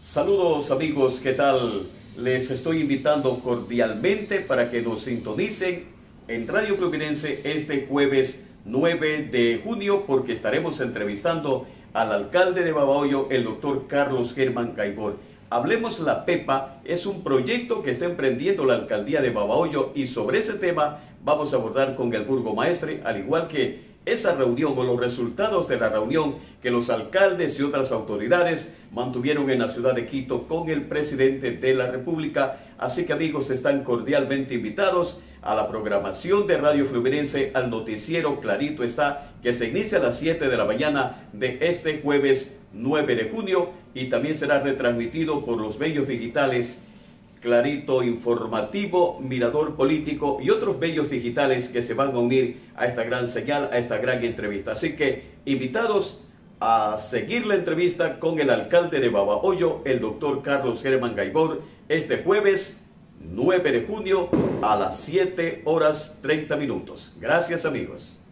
Saludos amigos, ¿qué tal? Les estoy invitando cordialmente para que nos sintonicen en Radio Fluminense este jueves 9 de junio porque estaremos entrevistando al alcalde de Babahoyo, el doctor Carlos Germán Gaibor. Hablemos la Pepa es un proyecto que está emprendiendo la alcaldía de Babahoyo y sobre ese tema vamos a abordar con el burgomaestre, al igual que esa reunión o los resultados de la reunión que los alcaldes y otras autoridades mantuvieron en la ciudad de Quito con el presidente de la República. Así que amigos, están cordialmente invitados a la programación de Radio Fluminense, al noticiero Clarito Está, que se inicia a las 7 de la mañana de este jueves 9 de junio y también será retransmitido por los medios digitales Clarito Informativo, Mirador Político y otros medios digitales que se van a unir a esta gran señal, a esta gran entrevista. Así que invitados a seguir la entrevista con el alcalde de Babahoyo, el doctor Carlos Germán Gaibor, este jueves 9 de junio a las 7 horas 30 minutos. Gracias amigos.